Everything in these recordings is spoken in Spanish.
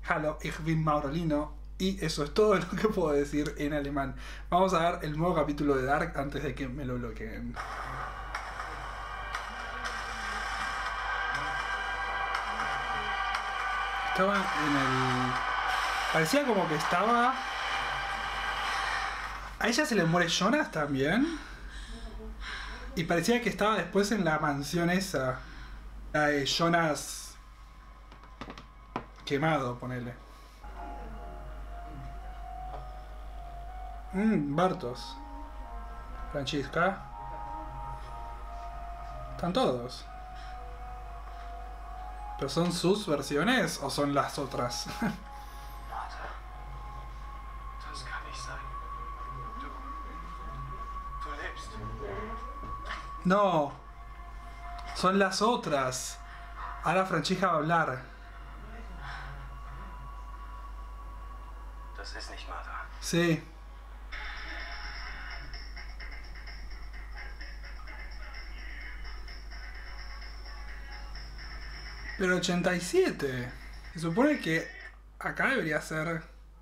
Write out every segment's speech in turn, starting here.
Hallo, ich bin Maurolino. Y eso es todo lo que puedo decir en alemán. Vamos a ver el nuevo capítulo de Dark antes de que me lo bloqueen. Estaba en el... Parecía como que estaba... A ella se le muere Jonas también. Y parecía que estaba después en la mansión esa. La de Jonas... quemado, ponele. Bartos. Francisca. Están todos. ¿Pero son sus versiones o son las otras? Martha, das kann nicht sein. Du lebst. No. Son las otras. Ahora Francisca va a hablar. Das ist nicht Martha. Sí. Pero 87. Se supone que acá debería ser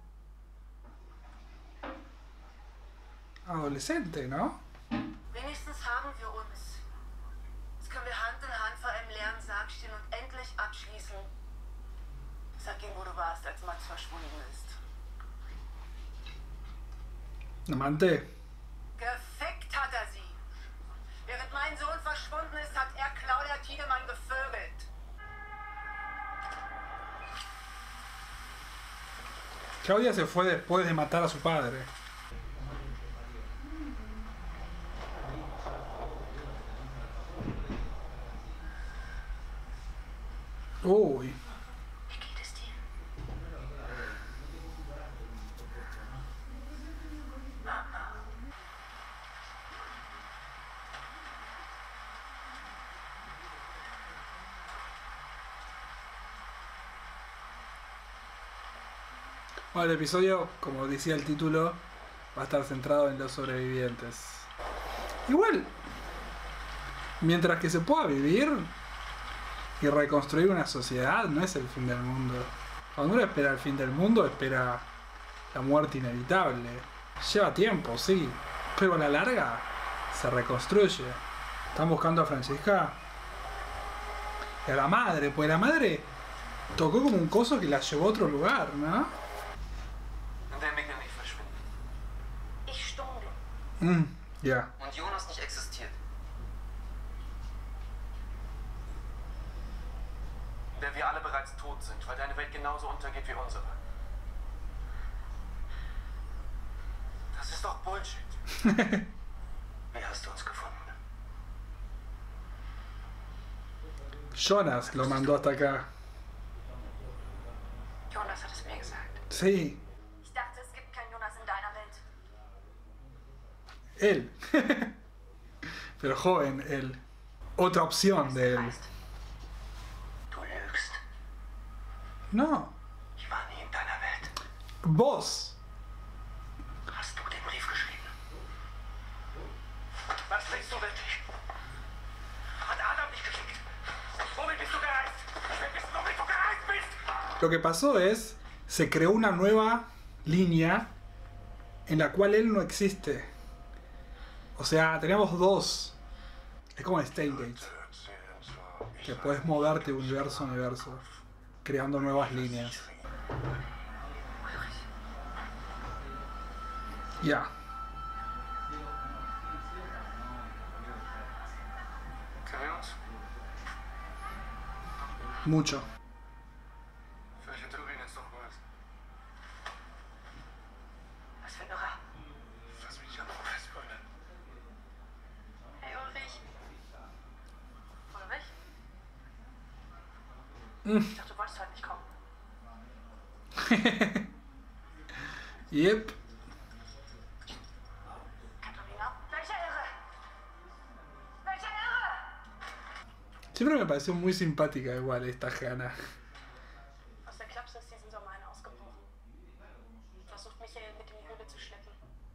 adolescente, ¿no? Wenigstens haben wir uns. Jetzt können wir Hand in Hand vor einem leeren Sarg stehen und endlich abschließen. Sag ihm, wo du warst, als Max verschwunden ist. Amante. Gefickt hat er sie. Während mein Sohn verschwunden ist, hat er Claudia Tiedemann gevögelt. Claudia se fue después de matar a su padre. Uy. Wie geht es dir? Bueno, el episodio, como decía el título, va a estar centrado en los sobrevivientes. Igual, mientras que se pueda vivir y reconstruir una sociedad, no es el fin del mundo. Cuando uno espera el fin del mundo, espera la muerte inevitable. Lleva tiempo, sí, pero a la larga se reconstruye. Están buscando a Francisca y a la madre, pues la madre tocó como un coso que la llevó a otro lugar, ¿no? Und der Mickel nicht verschwinden. Ich Stunde. Ja. Und Jonas nicht existiert. Der wir alle bereits tot sind, weil deine Welt genauso untergeht wie unsere. Das ist doch Bullshit. Wie hast du uns gefunden? Jonas lo mandó hasta acá. Jonas hat es mir gesagt. Sí, Ich dachte, es gibt keinen Jonas in deiner Welt. él. Pero joven, él. Otra opción de él. Heißt, Du lügst. No, Ich war nie in deiner Welt. vos. Hast du den Brief geschrieben? Was denkst du wirklich? Hat Adam dich geschickt? Womit bist du gereist? Ich will wissen, womit du gereist bist! Lo que pasó es, se creó una nueva línea en la cual él no existe. O sea, tenemos dos. Es como Stargate, que puedes moverte de universo a universo, creando nuevas líneas. Ya. Kennen wir uns? Mucho. Vielleicht hat Turin jetzt doch was. was für ein Irrer. Lass mich nicht an Ruhe festbrennen. Hey Ulrich. Ulrich? Ich dachte, du wolltest heute nicht kommen. Yep. Katharina? Welcher Irre? Welcher Irre? Siempre me pareció muy simpática igual esta Hannah. Aus der Klapse ist diesen Sommer einer ausgebrochen. Versucht Michael mit in die Höhle zu schleppen.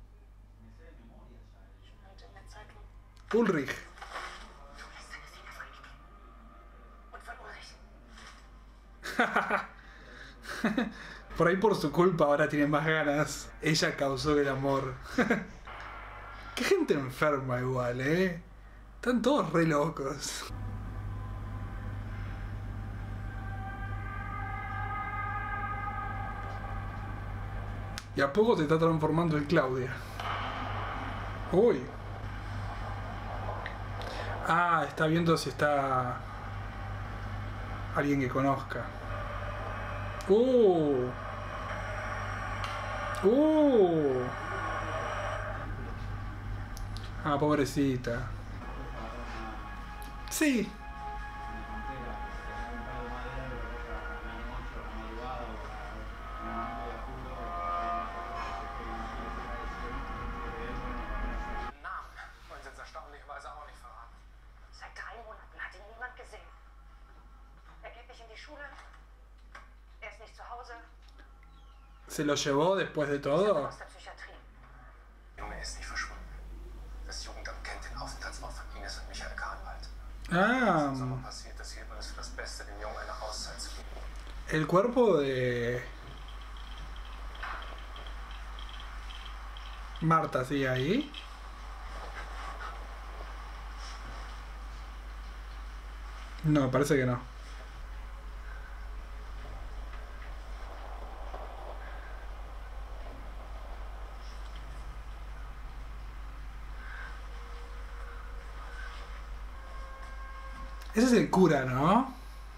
Stand in der Zeitung. Ulrich. Du lässt deine Finger von ihm. Und von Ulrich. Por ahí por su culpa ahora tiene más ganas. Ella causó el amor. Qué gente enferma igual, ¿eh? Están todos re locos. Y a poco se está transformando en Claudia. Uy. Ah, está viendo si está alguien que conozca. Ah, pobrecita. Sí. Namen wollen sie uns erstaunlicherweise auch nicht verraten. Seit 3 Monaten hat ihn niemand gesehen. Er geht nicht in die Schule. Er ist nicht zu Hause. ¿Se lo llevó después de todo? Aus der Psychiatrie. Junge ist nicht verschwunden. Das Jugendamt kennt den Aufenthaltsort von Ines und Michael Kahnwald. Ah, Im Sommer passiert es, hielten es für das Beste, dem Jungen eine Auszeit zu geben. el cuerpo de Marta sigue ahí. No, parece que no. Ese es el cura, ¿no?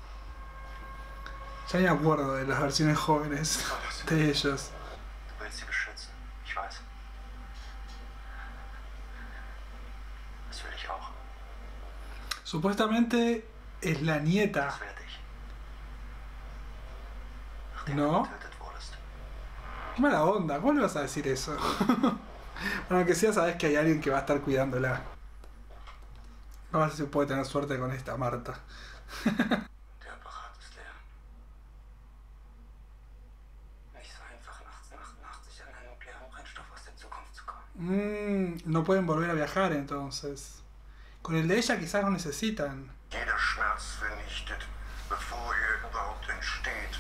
Ya me acuerdo de las versiones jóvenes de ellos. Du willst sie beschützen, ich weiß. Das will ich auch. Supuestamente es la nieta, Das werde ich. Nachdem No. du getötet wurdest. qué mala onda, ¿cómo le vas a decir eso? Bueno, que sea, sabes que hay alguien que va a estar cuidándola. A ver si se puede tener suerte con esta Marta. Der Apparat ist leer. Nicht so einfach, nachts nach 88 an einen nuklearen Brennstoff aus der Zukunft zu kommen. No pueden volver a viajar entonces. Con el de ella quizás lo necesitan. Jeder Schmerz vernichtet, bevor er überhaupt entsteht.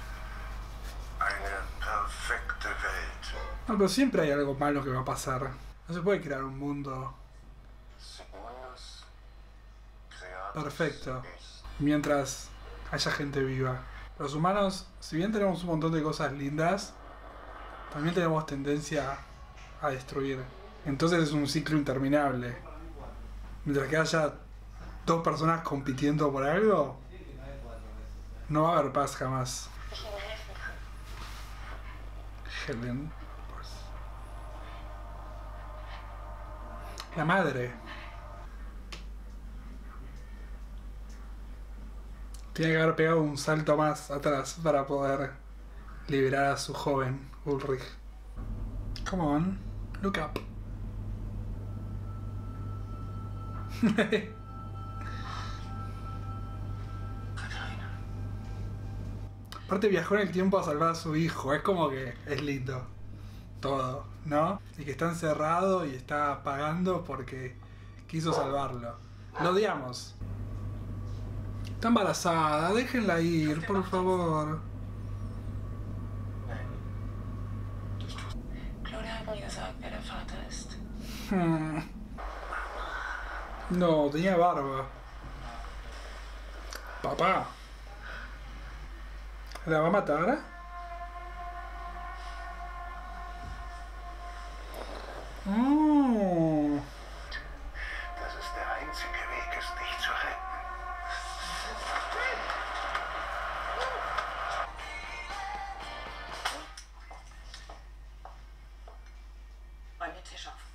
Eine perfekte Welt. No, pero siempre hay algo malo que va a pasar. No se puede crear un mundo Sigmundus Creatus perfecto est. mientras haya gente viva. Los humanos, si bien tenemos un montón de cosas lindas, también tenemos tendencia a destruir. Entonces es un ciclo interminable. Mientras que haya dos personas compitiendo por algo, no va a haber paz jamás. Ich Ihnen helfen kann. Helen, pues. La madre. Tiene que haber pegado un salto más atrás para poder liberar a su joven Ulrich. Come on, look up. Katharina. Aparte viajó en el tiempo a salvar a su hijo, es como que es lindo. Todo, ¿no? Y que está encerrado y está pagando porque quiso salvarlo. Lo odiamos. Está embarazada, déjenla ir, por favor. Claudia hat nie gesagt, wer der Vater ist. No, tenía barba. Papá. ¿La va a matar? Oh. Das ist der einzige Weg, es dich zu retten. Räum den Tisch auf.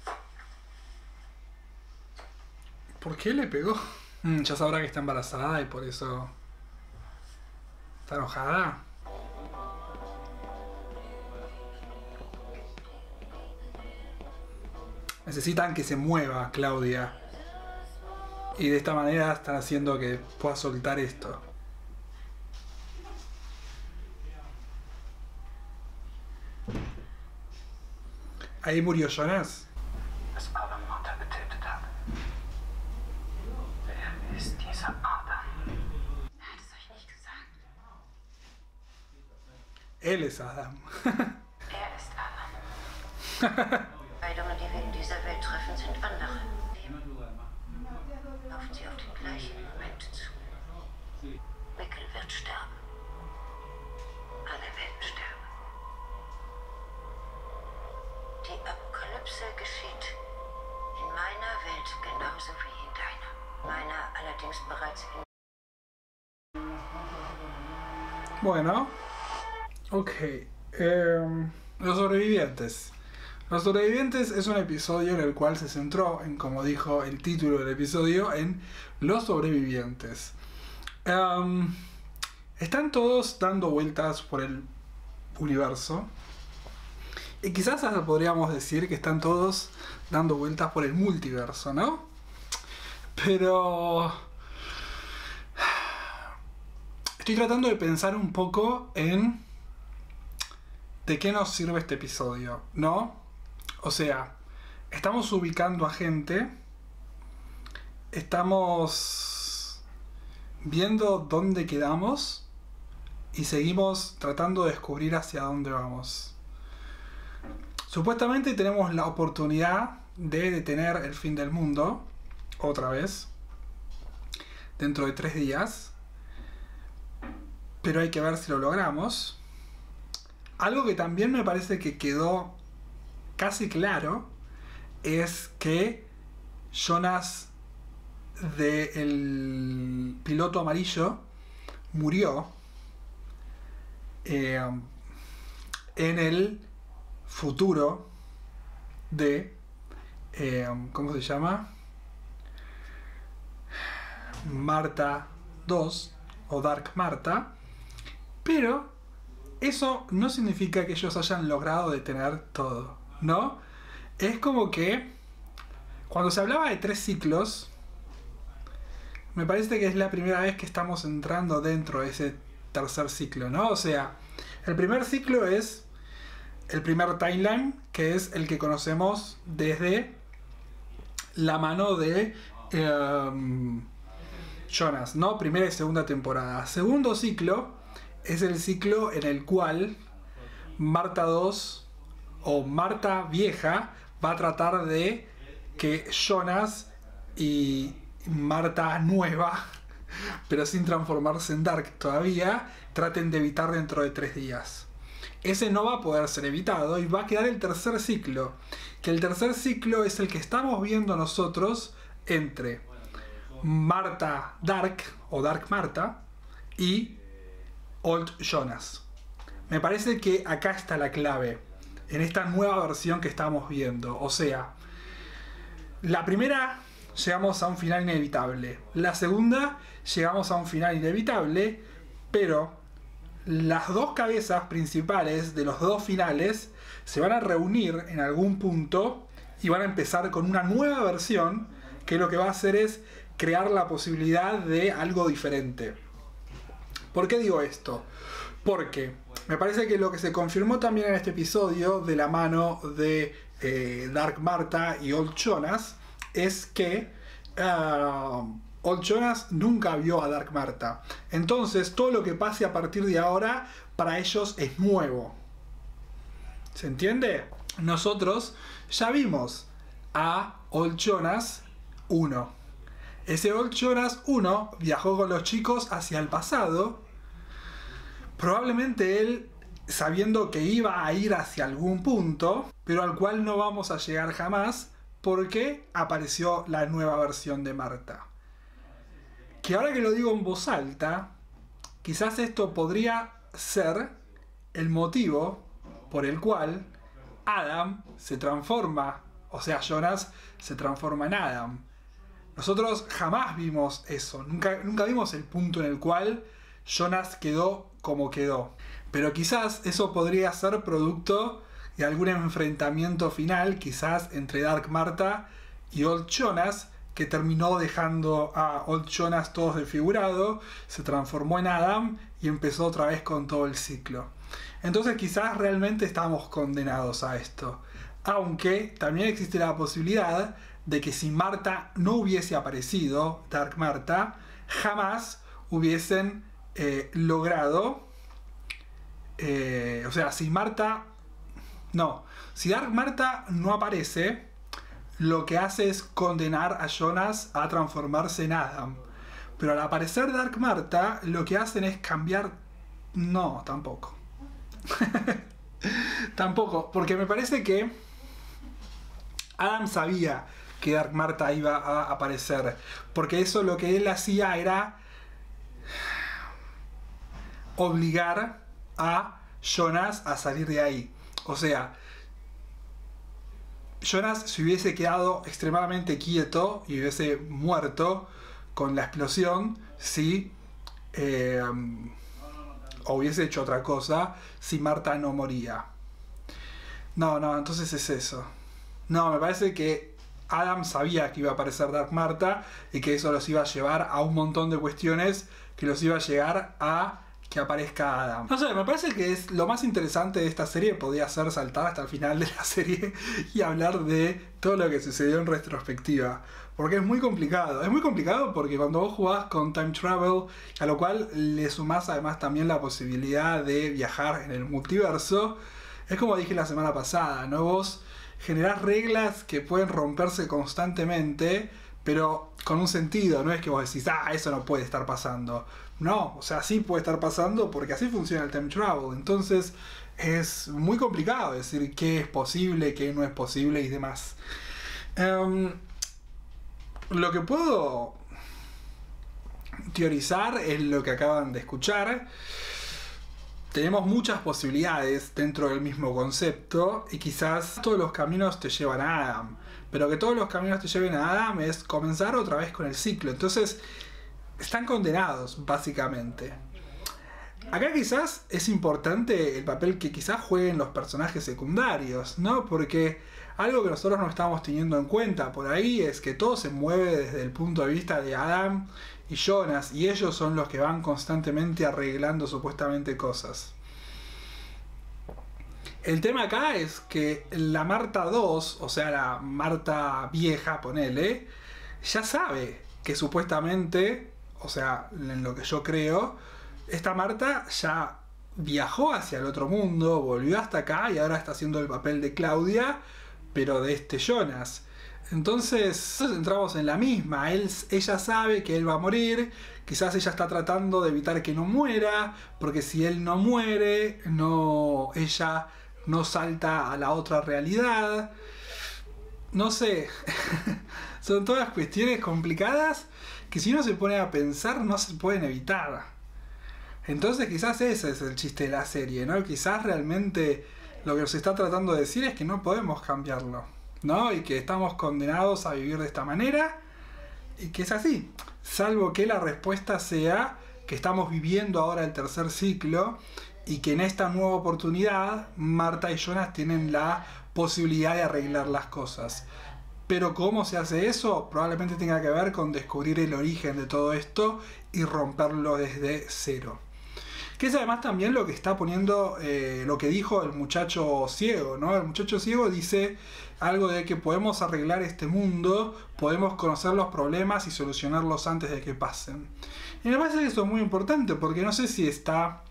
¿Por qué le pegó? Ya sabrá que está embarazada y por eso está enojada. Necesitan que se mueva Claudia. Y de esta manera están haciendo que pueda soltar esto. Ahí murió Jonas. Das Adam Mutter getötet hat. Wer ist dieser Adam? Er hat es euch nicht gesagt. Él es Adam. Er ist Adam. Entscheidungen, die wir in dieser Welt treffen, sind andere. Laufen sie auf den gleichen Moment zu. Mikkel wird sterben. Alle werden sterben. Die Apokalypse geschieht in meiner Welt genauso wie in deiner. Meiner allerdings bereits in... Bueno, ok. Los sobrevivientes. Los sobrevivientes es un episodio en el cual se centró en, como dijo el título del episodio, en los sobrevivientes. Están todos dando vueltas por el universo. Y quizás hasta podríamos decir que están todos dando vueltas por el multiverso, ¿no? Pero... estoy tratando de pensar un poco en... ¿de qué nos sirve este episodio? ¿No? O sea, estamos ubicando a gente. Estamos viendo dónde quedamos. Y seguimos tratando de descubrir hacia dónde vamos. Supuestamente tenemos la oportunidad de detener el fin del mundo. Otra vez. Dentro de 3 días. Pero hay que ver si lo logramos. Algo que también me parece que quedó casi claro es que Jonas del piloto amarillo murió en el futuro de ¿cómo se llama? Marta 2 o Dark Marta, pero eso no significa que ellos hayan logrado detener todo, ¿no? Es como que cuando se hablaba de 3 ciclos, me parece que es la primera vez que estamos entrando dentro de ese tercer ciclo, ¿no? O sea, el primer ciclo es el primer timeline, que es el que conocemos desde la mano de Jonas, ¿no? Primera y segunda temporada. Segundo ciclo es el ciclo en el cual Marta 2 o Marta vieja va a tratar de que Jonas y Marta nueva, pero sin transformarse en Dark todavía, traten de evitar dentro de 3 días. Ese no va a poder ser evitado y va a quedar el tercer ciclo, que el tercer ciclo es el que estamos viendo nosotros entre Marta Dark o Dark Marta y Old Jonas. Me parece que acá está la clave en esta nueva versión que estamos viendo. O sea, la primera llegamos a un final inevitable, la segunda llegamos a un final inevitable, pero las dos cabezas principales de los dos finales se van a reunir en algún punto y van a empezar con una nueva versión que lo que va a hacer es crear la posibilidad de algo diferente. ¿Por qué digo esto? Porque me parece que lo que se confirmó también en este episodio de la mano de Dark Marta y Old Jonas es que Old Jonas nunca vio a Dark Marta. Entonces todo lo que pase a partir de ahora para ellos es nuevo. ¿Se entiende? Nosotros ya vimos a Old Jonas 1. Ese Old Jonas 1 viajó con los chicos hacia el pasado. Probablemente él sabiendo que iba a ir hacia algún punto, pero al cual no vamos a llegar jamás porque apareció la nueva versión de Marta. Que ahora que lo digo en voz alta, quizás esto podría ser el motivo por el cual Adam se transforma, o sea, Jonas se transforma en Adam. Nosotros jamás vimos eso, nunca vimos el punto en el cual Jonas quedó como quedó. Pero quizás eso podría ser producto de algún enfrentamiento final, quizás entre Dark Marta y Old Jonas, que terminó dejando a Old Jonas todo desfigurado, se transformó en Adam y empezó otra vez con todo el ciclo. Entonces quizás realmente estamos condenados a esto. Aunque también existe la posibilidad de que si Marta no hubiese aparecido, Dark Marta, jamás hubiesen logrado sea, si Dark Marta no aparece, lo que hace es condenar a Jonas a transformarse en Adam. Pero al aparecer Dark Marta, lo que hacen es cambiar... No, tampoco. Tampoco, porque me parece que Adam sabía que Dark Marta iba a aparecer. Porque eso lo que él hacía era obligar a Jonas a salir de ahí. O sea, Jonas se hubiese quedado extremadamente quieto y hubiese muerto con la explosión si o hubiese hecho otra cosa si Marta no moría. No, entonces es eso. No, me parece que Adam sabía que iba a aparecer Dark Marta y que eso los iba a llevar a un montón de cuestiones que los iba a llegar a que aparezca Adam. No sé, me parece que es lo más interesante de esta serie. Podía ser saltar hasta el final de la serie y hablar de todo lo que sucedió en retrospectiva, porque es muy complicado. Es muy complicado porque cuando vos jugás con Time Travel, a lo cual le sumás además también la posibilidad de viajar en el multiverso, es como dije la semana pasada, ¿no? Vos generás reglas que pueden romperse constantemente, pero con un sentido. No es que vos decís, eso no puede estar pasando. No, o sea, sí puede estar pasando porque así funciona el Time Travel. Entonces es muy complicado decir qué es posible, qué no es posible y demás. Lo que puedo teorizar es lo que acaban de escuchar. Tenemos muchas posibilidades dentro del mismo concepto y quizás todos los caminos te llevan a Adam. Pero que todos los caminos te lleven a Adam es comenzar otra vez con el ciclo. Entonces están condenados, básicamente. Acá quizás es importante el papel que quizás jueguen los personajes secundarios, ¿no? Porque algo que nosotros no estamos teniendo en cuenta por ahí es que todo se mueve desde el punto de vista de Adam y Jonas, y ellos son los que van constantemente arreglando supuestamente cosas. El tema acá es que la Marta 2, o sea la Marta vieja, ponele, ya sabe que supuestamente, o sea, en lo que yo creo, esta Marta ya viajó hacia el otro mundo, volvió hasta acá y ahora está haciendo el papel de Claudia, pero de este Jonas. Entonces entramos en la misma. Ella sabe que él va a morir. Quizás ella está tratando de evitar que no muera, porque si él no muere, ella no salta a la otra realidad. No sé. Son todas cuestiones complicadas que si uno se pone a pensar no se pueden evitar. Entonces quizás ese es el chiste de la serie, ¿no? Quizás realmente lo que nos está tratando de decir es que no podemos cambiarlo, ¿no? Y que estamos condenados a vivir de esta manera y que es así, salvo que la respuesta sea que estamos viviendo ahora el tercer ciclo y que en esta nueva oportunidad Marta y Jonas tienen la posibilidad de arreglar las cosas. Pero ¿cómo se hace eso? Probablemente tenga que ver con descubrir el origen de todo esto y romperlo desde cero. Que es además también lo que está poniendo, lo que dijo el muchacho ciego, ¿no? El muchacho ciego dice algo de que podemos arreglar este mundo, podemos conocer los problemas y solucionarlos antes de que pasen. Y me parece que eso es muy importante, porque no sé si está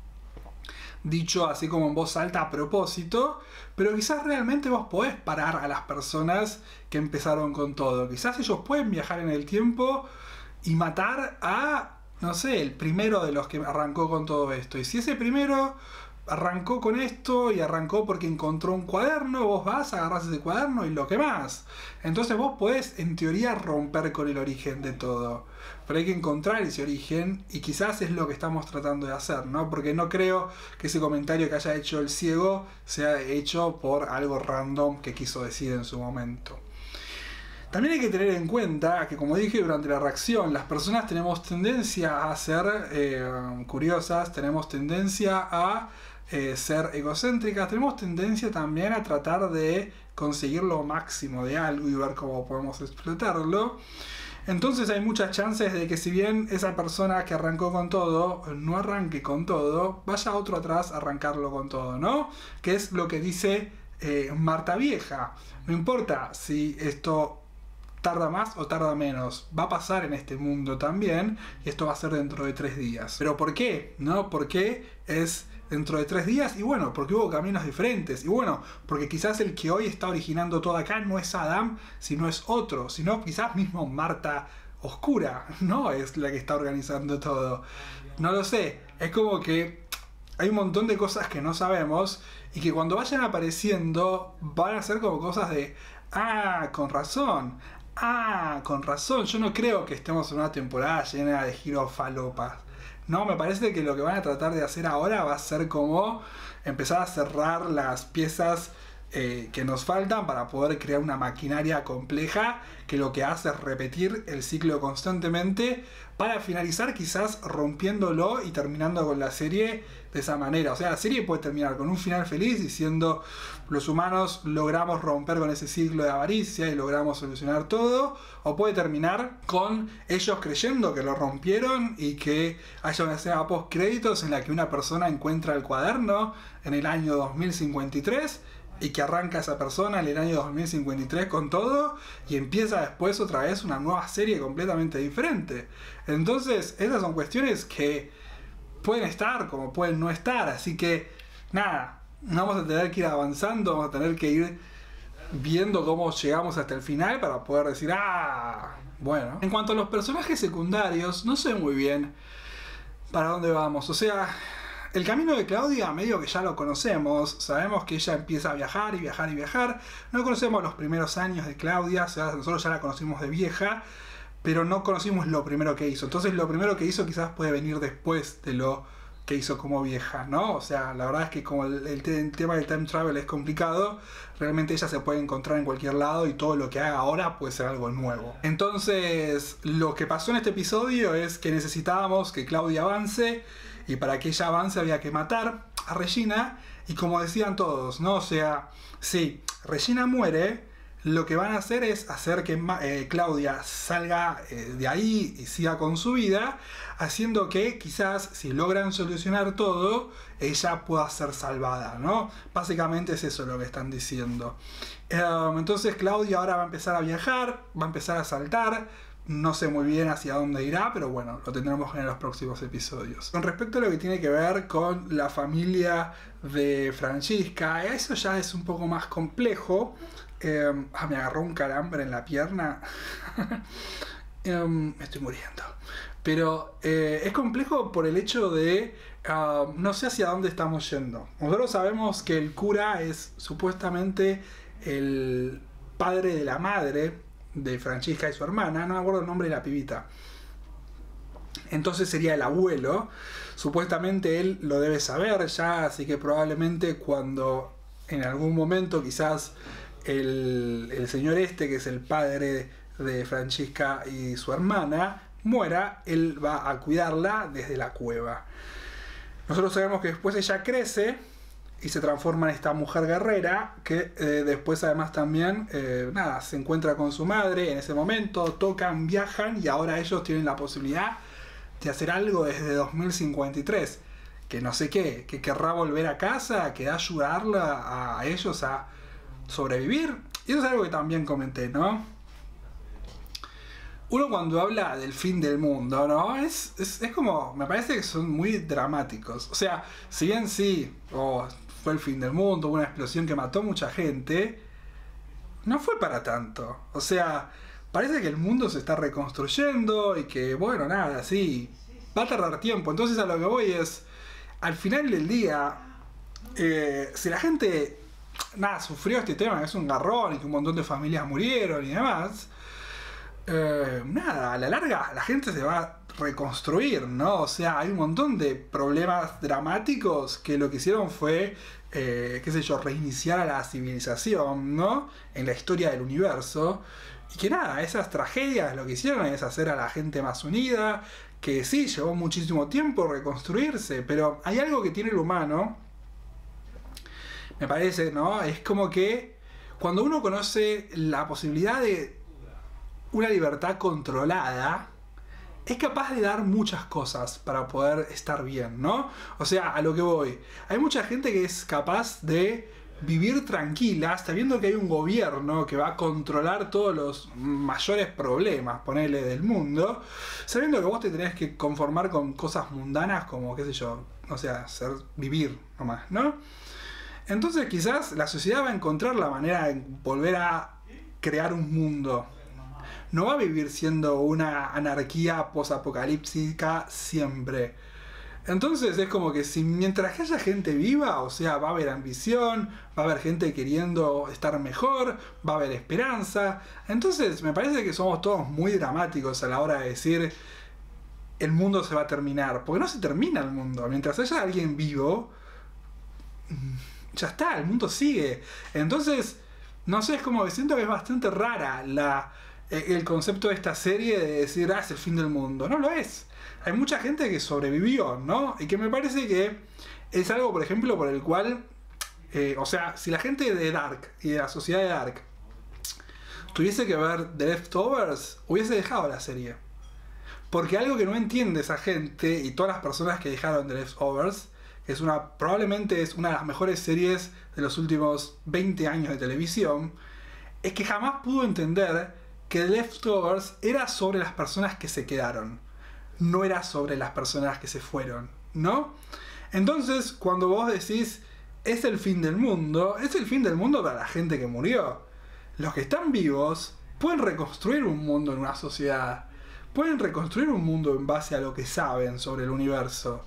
dicho así como en voz alta a propósito, pero quizás realmente vos podés parar a las personas que empezaron con todo. Quizás ellos pueden viajar en el tiempo y matar a, no sé, el primero de los que arrancó con todo esto. Y si ese primero arrancó con esto y arrancó porque encontró un cuaderno, vos vas, agarrás ese cuaderno y lo quemás. Entonces vos podés, en teoría, romper con el origen de todo. Pero hay que encontrar ese origen y quizás es lo que estamos tratando de hacer, ¿no? Porque no creo que ese comentario que haya hecho el ciego sea hecho por algo random que quiso decir en su momento. También hay que tener en cuenta que, como dije durante la reacción, las personas tenemos tendencia a ser curiosas, tenemos tendencia a ser egocéntricas, tenemos tendencia también a tratar de conseguir lo máximo de algo y ver cómo podemos explotarlo. Entonces hay muchas chances de que si bien esa persona que arrancó con todo no arranque con todo, vaya otro atrás a arrancarlo con todo, ¿no? Que es lo que dice Marta Vieja. No importa si esto tarda más o tarda menos, va a pasar en este mundo también y esto va a ser dentro de 3 días. ¿Pero por qué? ¿No? Porque es dentro de 3 días, y bueno, porque hubo caminos diferentes, y bueno, porque quizás el que hoy está originando todo acá no es Adam, sino es otro, sino quizás mismo Marta Oscura, no es la que está organizando todo. No lo sé, es como que hay un montón de cosas que no sabemos y que cuando vayan apareciendo van a ser como cosas de con razón, yo no creo que estemos en una temporada llena de giros falopas. No, me parece que lo que van a tratar de hacer ahora va a ser como empezar a cerrar las piezas que nos faltan para poder crear una maquinaria compleja que lo que hace es repetir el ciclo constantemente para finalizar quizás rompiéndolo y terminando con la serie de esa manera. O sea, la serie puede terminar con un final feliz diciendo los humanos logramos romper con ese ciclo de avaricia y logramos solucionar todo, o puede terminar con ellos creyendo que lo rompieron y que haya una escena post créditos en la que una persona encuentra el cuaderno en el año 2053 y que arranca esa persona en el año 2053 con todo y empieza después otra vez una nueva serie completamente diferente. Entonces esas son cuestiones que pueden estar como pueden no estar, así que nada, vamos a tener que ir avanzando, vamos a tener que ir viendo cómo llegamos hasta el final para poder decir bueno. En cuanto a los personajes secundarios, no sé muy bien para dónde vamos, o sea, el camino de Claudia medio que ya lo conocemos, sabemos que ella empieza a viajar y viajar y viajar, no conocemos los primeros años de Claudia, o sea, nosotros ya la conocimos de vieja, pero no conocimos lo primero que hizo, entonces lo primero que hizo quizás puede venir después de lo que hizo como vieja, ¿no? O sea, la verdad es que como el tema del time travel es complicado, realmente ella se puede encontrar en cualquier lado y todo lo que haga ahora puede ser algo nuevo. Entonces, lo que pasó en este episodio es que necesitábamos que Claudia avance, y para que ella avance había que matar a Regina, y como decían todos, ¿no? O sea, si Regina muere, lo que van a hacer es hacer que Claudia salga de ahí y siga con su vida, haciendo que quizás si logran solucionar todo, ella pueda ser salvada, ¿no? Básicamente es eso lo que están diciendo. Entonces Claudia ahora va a empezar a viajar, va a empezar a saltar. No sé muy bien hacia dónde irá, pero bueno, lo tendremos en los próximos episodios. Con respecto a lo que tiene que ver con la familia de Francisca, eso ya es un poco más complejo. Me agarró un calambre en la pierna. Me estoy muriendo. Pero es complejo por el hecho de no sé hacia dónde estamos yendo. Nosotros sabemos que el cura es supuestamente el padre de la madre de Francisca y su hermana, no me acuerdo el nombre de la pibita. Entonces sería el abuelo. Supuestamente él lo debe saber ya, así que probablemente cuando en algún momento quizás el señor que es el padre de Francisca y su hermana, muera, él va a cuidarla desde la cueva. Nosotros sabemos que después ella crece y se transforma en esta mujer guerrera que después además también se encuentra con su madre en ese momento, tocan, viajan y ahora ellos tienen la posibilidad de hacer algo desde 2053, que no sé qué, que querrá volver a casa, que ayudarla a ellos a sobrevivir. Y eso es algo que también comenté, ¿no? Uno cuando habla del fin del mundo, ¿no? Es como, me parece que son muy dramáticos. O sea, si bien sí, fue el fin del mundo, hubo una explosión que mató mucha gente, no fue para tanto. O sea, parece que el mundo se está reconstruyendo y que, bueno, nada, sí, va a tardar tiempo. Entonces a lo que voy es, al final del día, si la gente, sufrió este tema, que es un garrón y que un montón de familias murieron y demás, a la larga la gente se va a reconstruir, ¿no? O sea, hay un montón de problemas dramáticos que lo que hicieron fue, reiniciar a la civilización, ¿no? En la historia del universo. Y que esas tragedias lo que hicieron es hacer a la gente más unida, que sí, llevó muchísimo tiempo reconstruirse, pero hay algo que tiene el humano, me parece, ¿no? Es como que cuando uno conoce la posibilidad de una libertad controlada, es capaz de dar muchas cosas para poder estar bien, ¿no? O sea, a lo que voy. Hay mucha gente que es capaz de vivir tranquila sabiendo que hay un gobierno que va a controlar todos los mayores problemas, ponele, del mundo, sabiendo que vos te tenés que conformar con cosas mundanas como, qué sé yo, o sea, vivir nomás, ¿no? Entonces quizás la sociedad va a encontrar la manera de volver a crear un mundo. No va a vivir siendo una anarquía posapocalíptica siempre. Entonces es como que si mientras haya gente viva, o sea, va a haber ambición, va a haber gente queriendo estar mejor, va a haber esperanza. Entonces me parece que somos todos muy dramáticos a la hora de decir el mundo se va a terminar. Porque no se termina el mundo. Mientras haya alguien vivo, ya está, el mundo sigue. Entonces, no sé, es como que siento que es bastante rara el concepto de esta serie de decir, es el fin del mundo. No lo es. Hay mucha gente que sobrevivió, ¿no? Y que me parece que es algo, por ejemplo, por el cual, o sea, si la gente de Dark y de la sociedad de Dark tuviese que ver The Leftovers, hubiese dejado la serie. Porque algo que no entiende esa gente y todas las personas que dejaron The Leftovers, que probablemente es una de las mejores series de los últimos 20 años de televisión, es que jamás pudo entender que The Leftovers era sobre las personas que se quedaron. No era sobre las personas que se fueron, ¿no? Entonces, cuando vos decís, es el fin del mundo, es el fin del mundo para la gente que murió. Los que están vivos pueden reconstruir un mundo en una sociedad. Pueden reconstruir un mundo en base a lo que saben sobre el universo.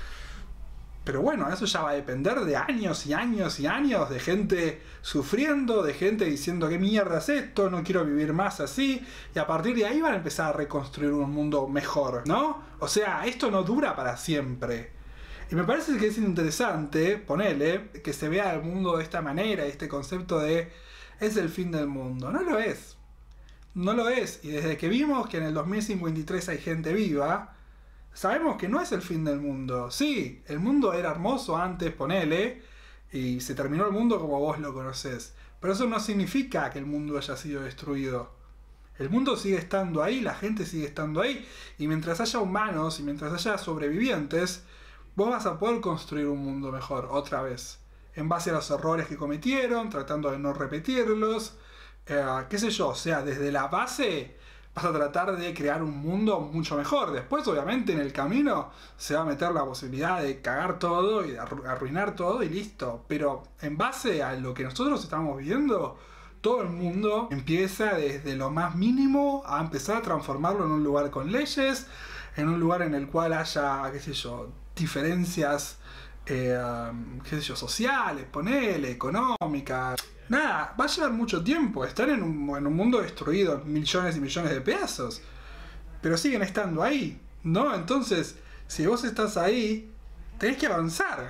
Pero bueno, eso ya va a depender de años y años y años de gente sufriendo, de gente diciendo qué mierda es esto, no quiero vivir más así, y a partir de ahí van a empezar a reconstruir un mundo mejor, ¿no? O sea, esto no dura para siempre. Y me parece que es interesante, ponele, que se vea el mundo de esta manera, este concepto de es el fin del mundo. No lo es. No lo es. Y desde que vimos que en el 2053 hay gente viva, sabemos que no es el fin del mundo. Sí, el mundo era hermoso antes, ponele, y se terminó el mundo como vos lo conocés. Pero eso no significa que el mundo haya sido destruido. El mundo sigue estando ahí, la gente sigue estando ahí, y mientras haya humanos y mientras haya sobrevivientes, vos vas a poder construir un mundo mejor, otra vez. En base a los errores que cometieron, tratando de no repetirlos, qué sé yo, o sea, desde la base vas a tratar de crear un mundo mucho mejor. Después, obviamente, en el camino se va a meter la posibilidad de cagar todo y de arruinar todo y listo. Pero en base a lo que nosotros estamos viendo, todo el mundo empieza desde lo más mínimo a empezar a transformarlo en un lugar con leyes, en un lugar en el cual haya, qué sé yo, diferencias, qué sé yo, sociales, ponele, económicas. Nada, va a llevar mucho tiempo. Están en un mundo destruido, millones y millones de pedazos. Pero siguen estando ahí, ¿no? Entonces, si vos estás ahí, tenés que avanzar.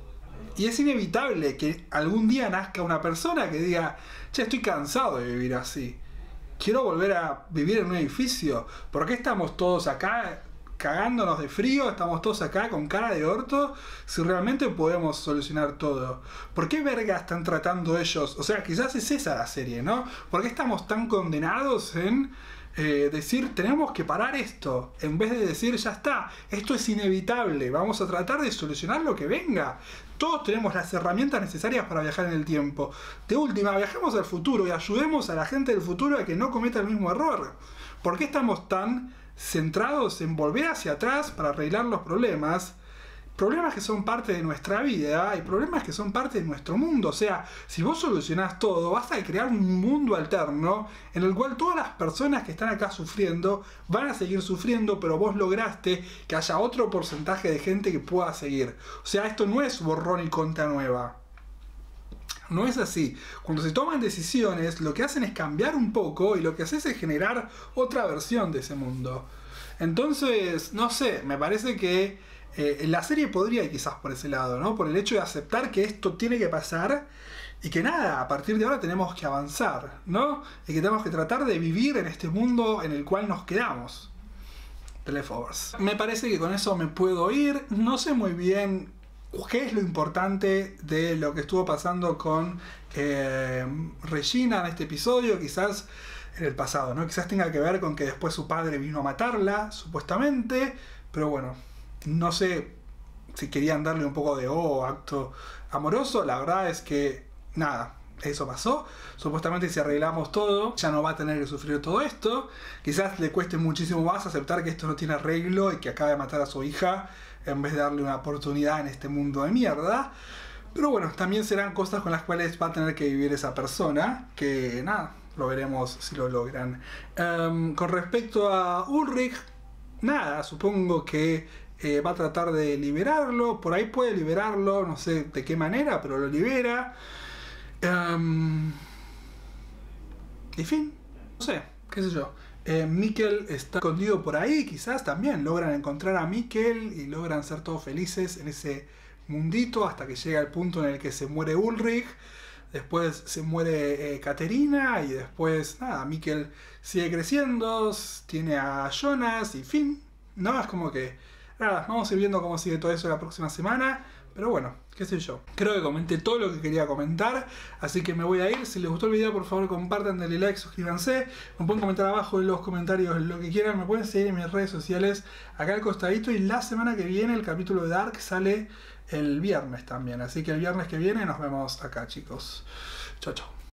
Y es inevitable que algún día nazca una persona que diga, che, estoy cansado de vivir así. Quiero volver a vivir en un edificio. ¿Por qué estamos todos acá cagándonos de frío? Estamos todos acá con cara de orto si realmente podemos solucionar todo. ¿Por qué verga están tratando ellos? O sea, quizás es esa la serie, ¿no? ¿Por qué estamos tan condenados en decir tenemos que parar esto? En vez de decir ya está, esto es inevitable, vamos a tratar de solucionar lo que venga. Todos tenemos las herramientas necesarias para viajar en el tiempo. De última, viajemos al futuro y ayudemos a la gente del futuro a que no cometa el mismo error. ¿Por qué estamos tan centrados en volver hacia atrás para arreglar los problemas que son parte de nuestra vida y problemas que son parte de nuestro mundo? O sea, si vos solucionás todo, vas a crear un mundo alterno en el cual todas las personas que están acá sufriendo van a seguir sufriendo, pero vos lograste que haya otro porcentaje de gente que pueda seguir. O sea, esto no es borrón y cuenta nueva. No es así. Cuando se toman decisiones, lo que hacen es cambiar un poco y lo que haces es generar otra versión de ese mundo. Entonces, no sé, me parece que la serie podría ir quizás por ese lado, ¿no? Por el hecho de aceptar que esto tiene que pasar y que nada, a partir de ahora tenemos que avanzar, ¿no? Y que tenemos que tratar de vivir en este mundo en el cual nos quedamos. The Leftovers. Me parece que con eso me puedo ir. No sé muy bien qué es lo importante de lo que estuvo pasando con Regina en este episodio, quizás en el pasado, ¿no? Quizás tenga que ver con que después su padre vino a matarla, supuestamente, pero bueno, no sé si querían darle un poco de acto amoroso. La verdad es que nada, eso pasó. Supuestamente si arreglamos todo, ya no va a tener que sufrir todo esto. Quizás le cueste muchísimo más aceptar que esto no tiene arreglo y que acaba de matar a su hija en vez de darle una oportunidad en este mundo de mierda. Pero bueno, también serán cosas con las cuales va a tener que vivir esa persona, que nada, lo veremos si lo logran. Con respecto a Ulrich, nada, supongo que va a tratar de liberarlo. Por ahí puede liberarlo, no sé de qué manera, pero lo libera. Y fin, no sé, qué sé yo. Mikkel está escondido por ahí, quizás también logran encontrar a Mikkel y logran ser todos felices en ese mundito hasta que llega el punto en el que se muere Ulrich. Después se muere Caterina y después, nada, Mikkel sigue creciendo, tiene a Jonas y fin. No, es como que, nada, vamos a ir viendo cómo sigue todo eso la próxima semana. Pero bueno, qué sé yo. Creo que comenté todo lo que quería comentar, así que me voy a ir. Si les gustó el video, por favor compartan, denle like, suscríbanse. Me pueden comentar abajo en los comentarios lo que quieran. Me pueden seguir en mis redes sociales acá al costadito. Y la semana que viene el capítulo de Dark sale el viernes también. Así que el viernes que viene nos vemos acá, chicos. Chao, chao.